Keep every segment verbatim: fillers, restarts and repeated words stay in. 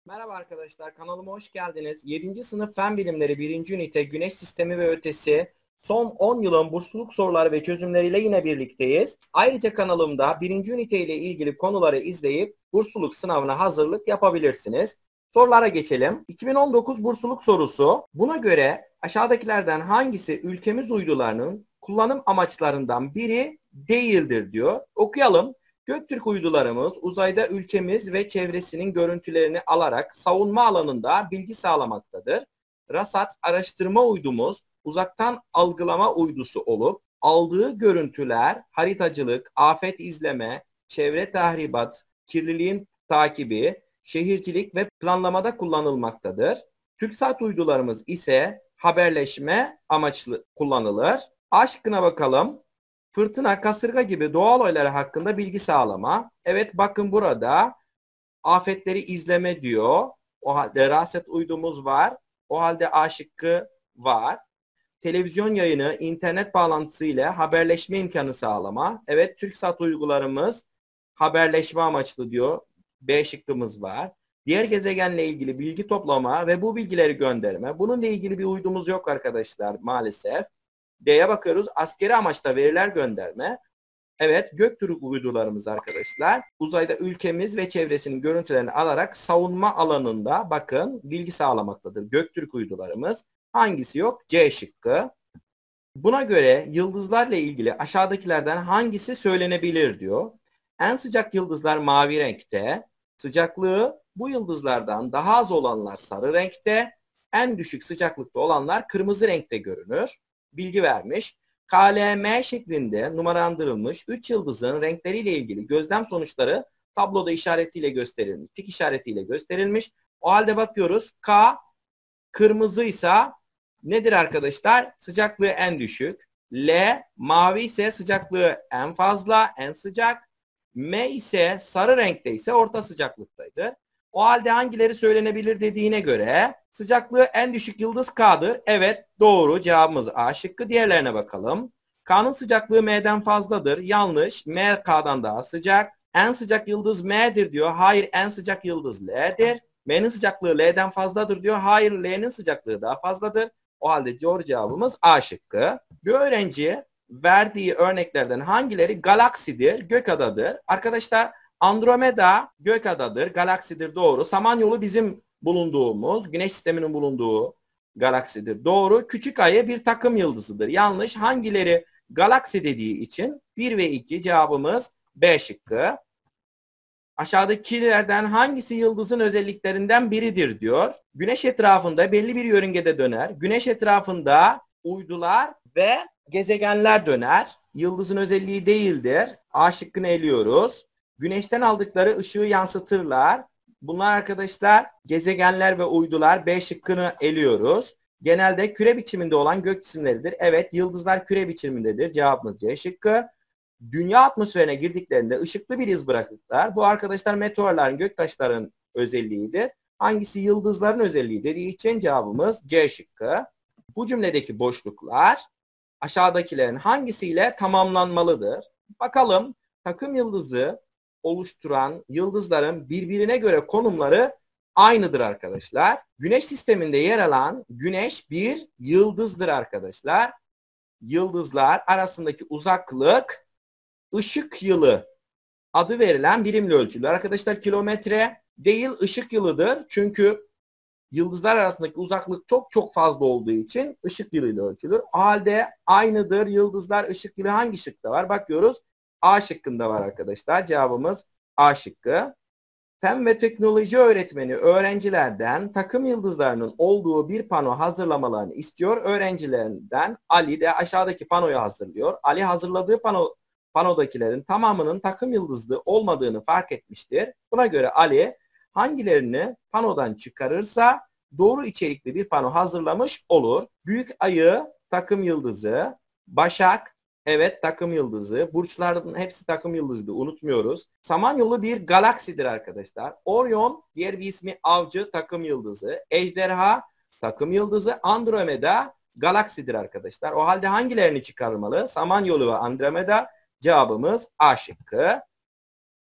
Merhaba arkadaşlar, kanalıma hoş geldiniz. Yedinci sınıf Fen Bilimleri birinci ünite Güneş Sistemi ve Ötesi son on yılın bursluluk soruları ve çözümleriyle yine birlikteyiz. Ayrıca kanalımda birinci ünite ile ilgili konuları izleyip bursluluk sınavına hazırlık yapabilirsiniz. Sorulara geçelim. iki bin on dokuz bursluluk sorusu. Buna göre aşağıdakilerden hangisi ülkemiz uydularının kullanım amaçlarından biri değildir diyor. Okuyalım. Göktürk uydularımız uzayda ülkemiz ve çevresinin görüntülerini alarak savunma alanında bilgi sağlamaktadır. RASAT araştırma uydumuz uzaktan algılama uydusu olup aldığı görüntüler haritacılık, afet izleme, çevre tahribat, kirliliğin takibi, şehircilik ve planlamada kullanılmaktadır. TürkSat uydularımız ise haberleşme amaçlı kullanılır. A şıkkına bakalım. Fırtına, kasırga gibi doğal olaylar hakkında bilgi sağlama. Evet, bakın burada afetleri izleme diyor. O halde RASAT uydumuz var. O halde A şıkkı var. Televizyon yayını, internet bağlantısı ile haberleşme imkanı sağlama. Evet, TürkSat uygularımız haberleşme amaçlı diyor. B şıkkımız var. Diğer gezegenle ilgili bilgi toplama ve bu bilgileri gönderme. Bununla ilgili bir uydumuz yok arkadaşlar maalesef. D'ye bakıyoruz. Askeri amaçla veriler gönderme. Evet, Göktürk uydularımız arkadaşlar. Uzayda ülkemiz ve çevresinin görüntülerini alarak savunma alanında bakın bilgi sağlamaktadır. Göktürk uydularımız. Hangisi yok? C şıkkı. Buna göre yıldızlarla ilgili aşağıdakilerden hangisi söylenebilir diyor. En sıcak yıldızlar mavi renkte. Sıcaklığı bu yıldızlardan daha az olanlar sarı renkte. En düşük sıcaklıkta olanlar kırmızı renkte görünür. Bilgi vermiş. K L M şeklinde numaralandırılmış üç yıldızın renkleriyle ilgili gözlem sonuçları tabloda işaretiyle gösterilmiş. Tik işaretiyle gösterilmiş. O halde bakıyoruz. K kırmızıysa nedir arkadaşlar? Sıcaklığı en düşük. L mavi ise sıcaklığı en fazla, en sıcak. M ise sarı renkte ise orta sıcaklıktaydı. O halde hangileri söylenebilir dediğine göre sıcaklığı en düşük yıldız K'dır. Evet, doğru, cevabımız A şıkkı. Diğerlerine bakalım. K'nın sıcaklığı M'den fazladır. Yanlış. M K'dan daha sıcak. En sıcak yıldız M'dir diyor. Hayır, en sıcak yıldız L'dir. M'nin sıcaklığı L'den fazladır diyor. Hayır, L'nin sıcaklığı daha fazladır. O halde doğru cevabımız A şıkkı. Bir öğrenci verdiği örneklerden hangileri galaksidir, gökadadır? Arkadaşlar, Andromeda gökadadır, galaksidir, doğru. Samanyolu bizim bulunduğumuz, güneş sisteminin bulunduğu galaksidir, doğru. Küçük ayı bir takım yıldızıdır, yanlış. Hangileri galaksi dediği için bir ve iki cevabımız B şıkkı. Aşağıdakilerden hangisi yıldızın özelliklerinden biridir diyor. Güneş etrafında belli bir yörüngede döner. Güneş etrafında uydular ve gezegenler döner. Yıldızın özelliği değildir. A şıkkını eliyoruz. Güneşten aldıkları ışığı yansıtırlar. Bunlar arkadaşlar gezegenler ve uydular. B şıkkını eliyoruz. Genelde küre biçiminde olan gök cisimleridir. Evet, yıldızlar küre biçimindedir. Cevabımız C şıkkı. Dünya atmosferine girdiklerinde ışıklı bir iz bırakırlar. Bu arkadaşlar meteorların, göktaşların özelliğidir. Hangisi yıldızların özelliği dediği için cevabımız C şıkkı. Bu cümledeki boşluklar aşağıdakilerin hangisiyle tamamlanmalıdır? Bakalım, takım yıldızı oluşturan yıldızların birbirine göre konumları aynıdır arkadaşlar. Güneş sisteminde yer alan Güneş bir yıldızdır arkadaşlar. Yıldızlar arasındaki uzaklık ışık yılı adı verilen birimle ölçülür. Arkadaşlar, kilometre değil ışık yılıdır. Çünkü yıldızlar arasındaki uzaklık çok çok fazla olduğu için ışık yılıyla ölçülür. O halde aynıdır. Yıldızlar ışık yılı hangi şıkta var? Bakıyoruz. A şıkkında var arkadaşlar. Cevabımız A şıkkı. Fen ve teknoloji öğretmeni öğrencilerden takım yıldızlarının olduğu bir pano hazırlamalarını istiyor. Öğrencilerinden Ali de aşağıdaki panoyu hazırlıyor. Ali hazırladığı pano panodakilerin tamamının takım yıldızlı olmadığını fark etmiştir. Buna göre Ali hangilerini panodan çıkarırsa doğru içerikli bir pano hazırlamış olur. Büyük ayı takım yıldızı, Başak evet takım yıldızı, burçların hepsi takım yıldızı, unutmuyoruz. Samanyolu bir galaksidir arkadaşlar. Orion diğer bir ismi Avcı takım yıldızı, Ejderha takım yıldızı, Andromeda galaksidir arkadaşlar. O halde hangilerini çıkarmalı? Samanyolu ve Andromeda. Cevabımız A şıkkı.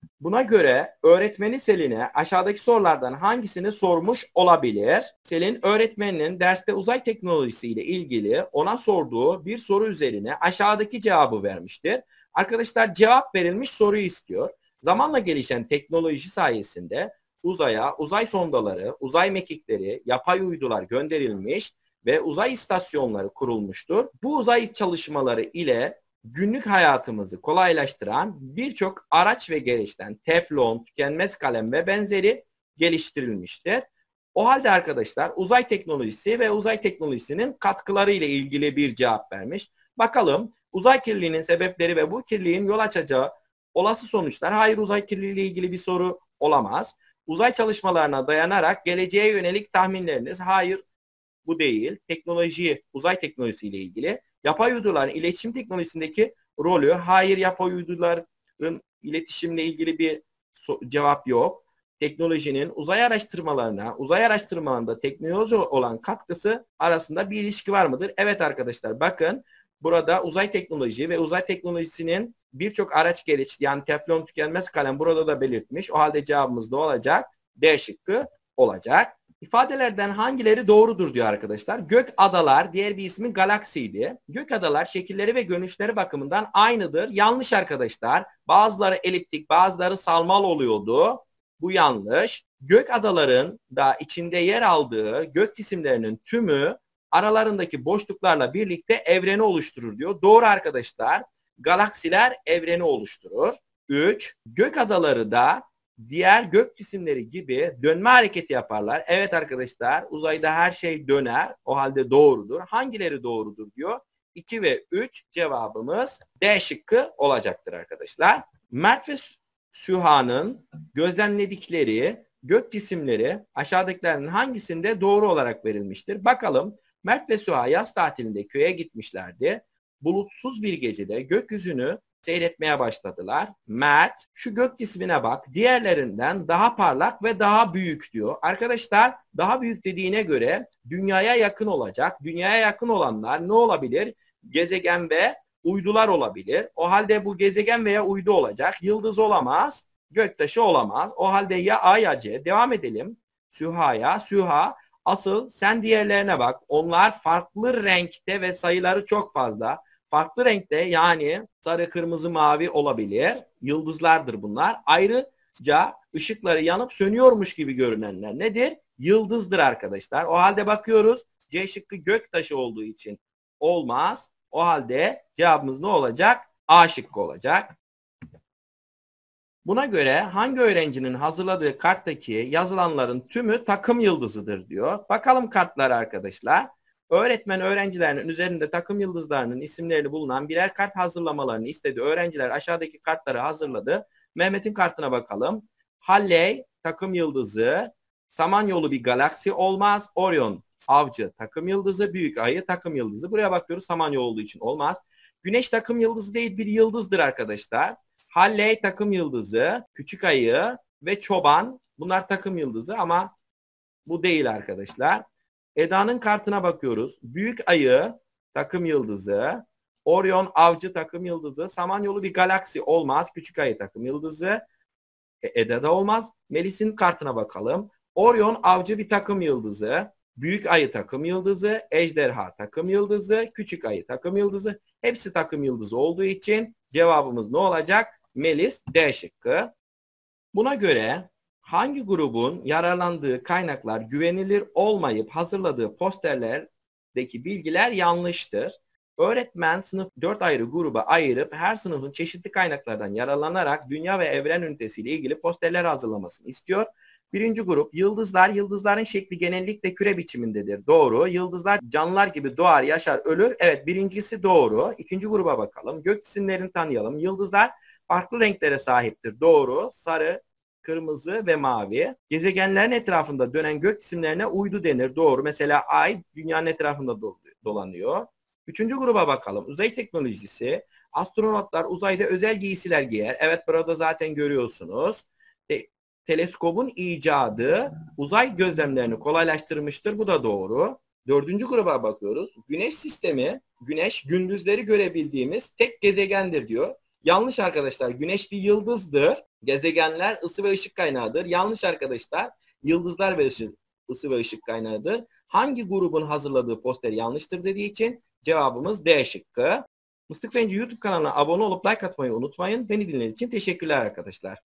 Buna göre öğretmeni Selin'e aşağıdaki sorulardan hangisini sormuş olabilir? Selin öğretmeninin derste uzay teknolojisi ile ilgili ona sorduğu bir soru üzerine aşağıdaki cevabı vermiştir. Arkadaşlar cevap verilmiş soruyu istiyor. Zamanla gelişen teknoloji sayesinde uzaya uzay sondaları, uzay mekikleri, yapay uydular gönderilmiş ve uzay istasyonları kurulmuştur. Bu uzay çalışmaları ile günlük hayatımızı kolaylaştıran birçok araç ve gereçten teflon, tükenmez kalem ve benzeri geliştirilmiştir. O halde arkadaşlar uzay teknolojisi ve uzay teknolojisinin katkıları ile ilgili bir cevap vermiş. Bakalım uzay kirliliğinin sebepleri ve bu kirliliğin yol açacağı olası sonuçlar. Hayır, uzay kirliliği ile ilgili bir soru olamaz. Uzay çalışmalarına dayanarak geleceğe yönelik tahminleriniz. Hayır, bu değil. Teknoloji, uzay teknolojisi ile ilgili. Yapay uyduların iletişim teknolojisindeki rolü. Hayır, yapay uyduların iletişimle ilgili bir so- cevap yok. Teknolojinin uzay araştırmalarına, uzay araştırmalarında teknoloji olan katkısı arasında bir ilişki var mıdır? Evet arkadaşlar, bakın burada uzay teknoloji ve uzay teknolojisinin birçok araç gereç, yani teflon, tükenmez kalem burada da belirtmiş. O halde cevabımız ne olacak? D şıkkı olacak. İfadelerden hangileri doğrudur diyor arkadaşlar. Gök adalar, diğer bir ismi galaksiydi. Gök adalar şekilleri ve görünüşleri bakımından aynıdır. Yanlış arkadaşlar. Bazıları eliptik, bazıları salmal oluyordu. Bu yanlış. Gök adaların da içinde yer aldığı gök cisimlerinin tümü aralarındaki boşluklarla birlikte evreni oluşturur diyor. Doğru arkadaşlar. Galaksiler evreni oluşturur. üç. Gök adaları da diğer gök cisimleri gibi dönme hareketi yaparlar. Evet arkadaşlar, uzayda her şey döner. O halde doğrudur. Hangileri doğrudur diyor. iki ve üç cevabımız D şıkkı olacaktır arkadaşlar. Mert ve Süha'nın gözlemledikleri gök cisimleri aşağıdakilerin hangisinde doğru olarak verilmiştir? Bakalım. Mert ve Süha yaz tatilinde köye gitmişlerdi. Bulutsuz bir gecede gökyüzünü seyretmeye başladılar. Mert, şu gök cismine bak, diğerlerinden daha parlak ve daha büyük diyor. Arkadaşlar, daha büyük dediğine göre dünyaya yakın olacak. Dünyaya yakın olanlar ne olabilir? Gezegen ve uydular olabilir. O halde bu gezegen veya uydu olacak. Yıldız olamaz, göktaşı olamaz. O halde ya A ya C. Devam edelim. Süha'ya. Süha, asıl sen diğerlerine bak. Onlar farklı renkte ve sayıları çok fazla. Farklı renkte, yani sarı, kırmızı, mavi olabilir. Yıldızlardır bunlar. Ayrıca ışıkları yanıp sönüyormuş gibi görünenler nedir? Yıldızdır arkadaşlar. O halde bakıyoruz. C şıkkı göktaşı olduğu için olmaz. O halde cevabımız ne olacak? A şıkkı olacak. Buna göre hangi öğrencinin hazırladığı karttaki yazılanların tümü takım yıldızıdır diyor. Bakalım kartlara arkadaşlar. Öğretmen öğrencilerinin üzerinde takım yıldızlarının isimleri bulunan birer kart hazırlamalarını istedi. Öğrenciler aşağıdaki kartları hazırladı. Mehmet'in kartına bakalım. Halley takım yıldızı, Samanyolu bir galaksi olmaz. Orion avcı takım yıldızı, büyük ayı takım yıldızı. Buraya bakıyoruz, Samanyolu olduğu için olmaz. Güneş takım yıldızı değil, bir yıldızdır arkadaşlar. Halley takım yıldızı, küçük ayı ve çoban bunlar takım yıldızı ama bu değil arkadaşlar. Eda'nın kartına bakıyoruz. Büyük ayı takım yıldızı, Orion avcı takım yıldızı, Samanyolu bir galaksi olmaz. Küçük ayı takım yıldızı, e, Eda'da olmaz. Melis'in kartına bakalım. Orion avcı bir takım yıldızı, büyük ayı takım yıldızı, ejderha takım yıldızı, küçük ayı takım yıldızı. Hepsi takım yıldızı olduğu için cevabımız ne olacak? Melis D şıkkı. Buna göre hangi grubun yararlandığı kaynaklar güvenilir olmayıp hazırladığı posterlerdeki bilgiler yanlıştır? Öğretmen sınıf dört ayrı gruba ayırıp her sınıfın çeşitli kaynaklardan yararlanarak dünya ve evren ünitesiyle ilgili posterler hazırlamasını istiyor. Birinci grup yıldızlar. Yıldızların şekli genellikle küre biçimindedir. Doğru. Yıldızlar canlılar gibi doğar, yaşar, ölür. Evet, birincisi doğru. İkinci gruba bakalım. Gök cisimlerini tanıyalım. Yıldızlar farklı renklere sahiptir. Doğru. Sarı, kırmızı ve mavi. Gezegenlerin etrafında dönen gök cisimlerine uydu denir. Doğru. Mesela Ay dünyanın etrafında dolanıyor. Üçüncü gruba bakalım. Uzay teknolojisi. Astronotlar uzayda özel giysiler giyer. Evet, burada zaten görüyorsunuz. E, teleskobun icadı uzay gözlemlerini kolaylaştırmıştır. Bu da doğru. Dördüncü gruba bakıyoruz. Güneş sistemi, Güneş gündüzleri görebildiğimiz tek gezegendir diyor. Yanlış arkadaşlar. Güneş bir yıldızdır. Gezegenler ısı ve ışık kaynağıdır. Yanlış arkadaşlar. Yıldızlar ve ısı, ısı ve ışık kaynağıdır. Hangi grubun hazırladığı poster yanlıştır dediği için cevabımız D şıkkı. Mıstık Fenci YouTube kanalına abone olup like atmayı unutmayın. Beni dinlediğiniz için teşekkürler arkadaşlar.